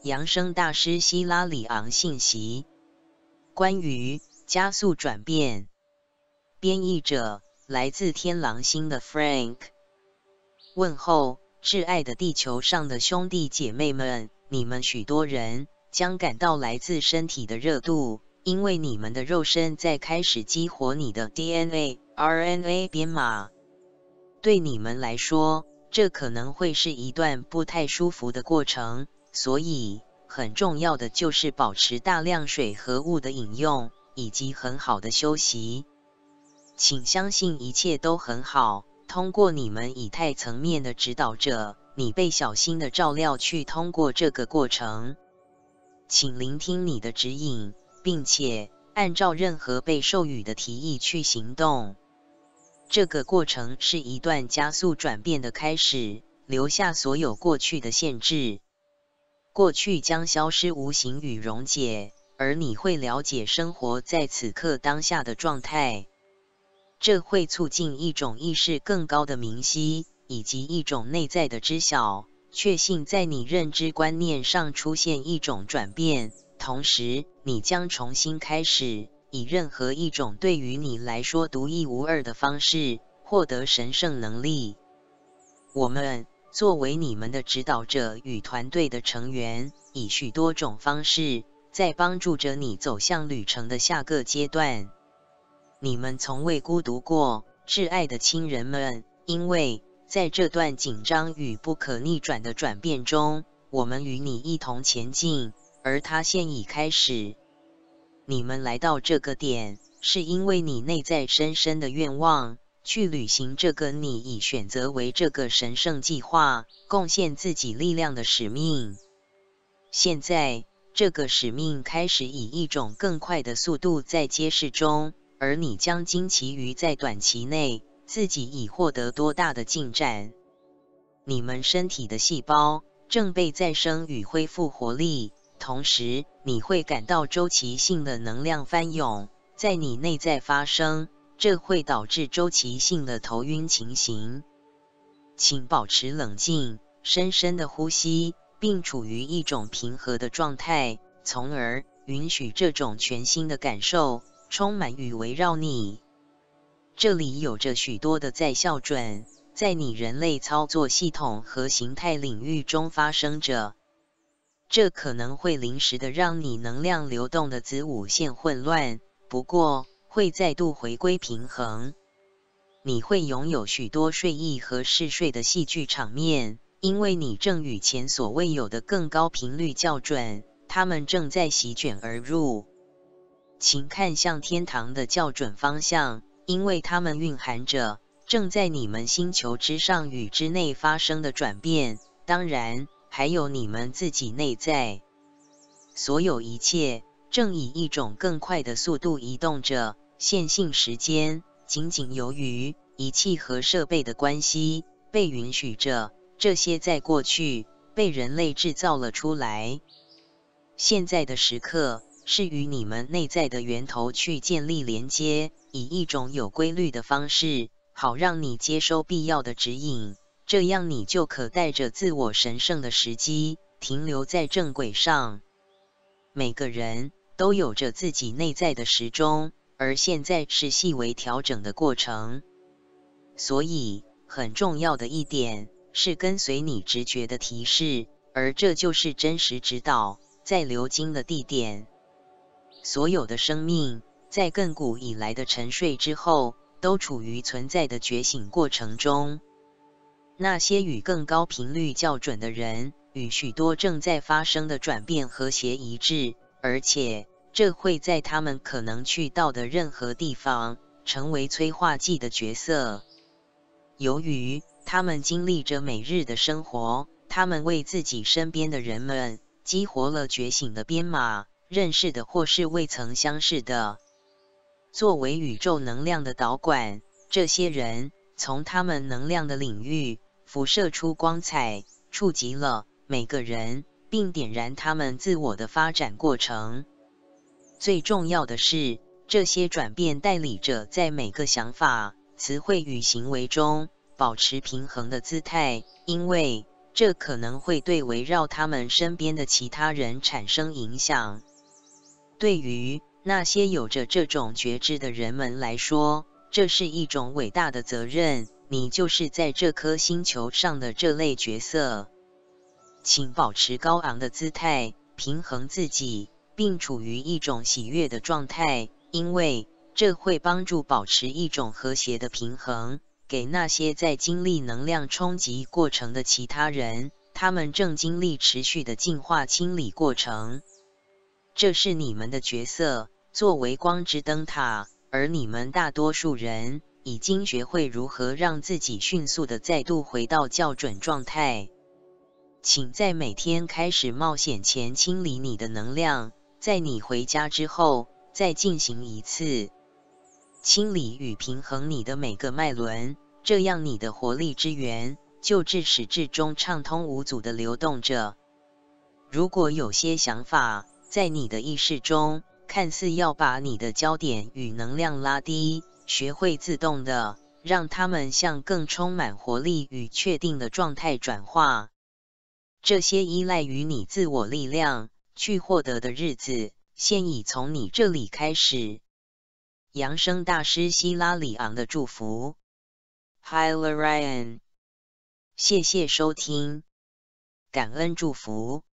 扬升大师希拉里昂信息，关于加速转变。编译者来自天狼星的 Frank。问候，挚爱的地球上的兄弟姐妹们，你们许多人将感到来自身体的热度，因为你们的肉身在开始激活你的 DNA、RNA 编码。对你们来说，这可能会是一段不太舒服的过程，所以很重要的就是保持大量水和物的饮用，以及很好的休息。请相信一切都很好，通过你们以太层面的指导者，你被小心的照料去通过这个过程。请聆听你的指引，并且按照任何被授予的提议去行动。这个过程是一段加速转变的开始，留下所有过去的限制。过去将消失无形与溶解，而你会了解生活在此刻当下的状态。这会促进一种意识更高的明晰，以及一种内在的知晓、确信在你认知观念上出现一种转变，同时你将重新开始。以任何一种对于你来说独一无二的方式获得神圣能力。我们作为你们的指导者与团队的成员，以许多种方式在帮助着你走向旅程的下个阶段。你们从未孤独过，挚爱的亲人们，因为在这段紧张与不可逆转的转变中，我们与你一同前进，而它现已开始。你们来到这个点，是因为你内在深深的愿望，去履行这个你已选择为这个神圣计划，贡献自己力量的使命。现在，这个使命开始以一种更快的速度在揭示中，而你将惊奇于在短期内，自己已获得多大的进展。你们身体的细胞正被再生与恢复活力。同时，你会感到周期性的能量翻涌在你内在发生，这会导致周期性的头晕情形。请保持冷静，深深的呼吸，并处于一种平和的状态，从而允许这种全新的感受充满与围绕你。这里有着许多的再校准，在你人类操作系统和形态领域中发生着。这可能会临时的让你能量流动的子午线混乱，不过会再度回归平衡。你会拥有许多睡意和嗜睡的戏剧场面，因为你正与前所未有的更高频率校准，它们正在席卷而入。请看向天堂的校准方向，因为它们蕴含着正在你们星球之上与之内发生的转变。当然，还有你们自己内在，所有一切正以一种更快的速度移动着。线性时间仅仅由于仪器和设备的关系被允许着，这些在过去被人类制造了出来。现在的时刻是与你们内在的源头去建立连接，以一种有规律的方式，好让你接收必要的指引。这样你就可带着自我神圣的时机，停留在正轨上。每个人都有着自己内在的时钟，而现在是细微调整的过程。所以，很重要的一点是跟随你直觉的提示，而这就是真实指导，在流经的地点。所有的生命，在亘古以来的沉睡之后，都处于存在的觉醒过程中。那些与更高频率校准的人，与许多正在发生的转变和谐一致，而且这会在他们可能去到的任何地方，成为催化剂的角色。由于他们经历着每日的生活，他们为自己身边的人们激活了觉醒的编码，认识的或是未曾相识的。作为宇宙能量的导管，这些人从他们能量的领域辐射出光彩，触及了每个人，并点燃他们自我的发展过程。最重要的是，这些转变代理着在每个想法、词汇与行为中保持平衡的姿态，因为这可能会对围绕他们身边的其他人产生影响。对于那些有着这种觉知的人们来说，这是一种伟大的责任，你就是在这颗星球上的这类角色。请保持高昂的姿态，平衡自己，并处于一种喜悦的状态，因为这会帮助保持一种和谐的平衡。给那些在经历能量冲击过程的其他人，他们正经历持续的净化清理过程。这是你们的角色，作为光之灯塔，而你们大多数人已经学会如何让自己迅速地再度回到校准状态。请在每天开始冒险前清理你的能量，在你回家之后再进行一次清理与平衡你的每个脉轮，这样你的活力之源就自始至终畅通无阻地流动着。如果有些想法在你的意识中看似要把你的焦点与能量拉低，学会自动地让它们向更充满活力与确定的状态转化。这些依赖于你自我力量去获得的日子，现已从你这里开始。扬声大师希拉里昂的祝福。Hilarion， 谢谢收听，感恩祝福。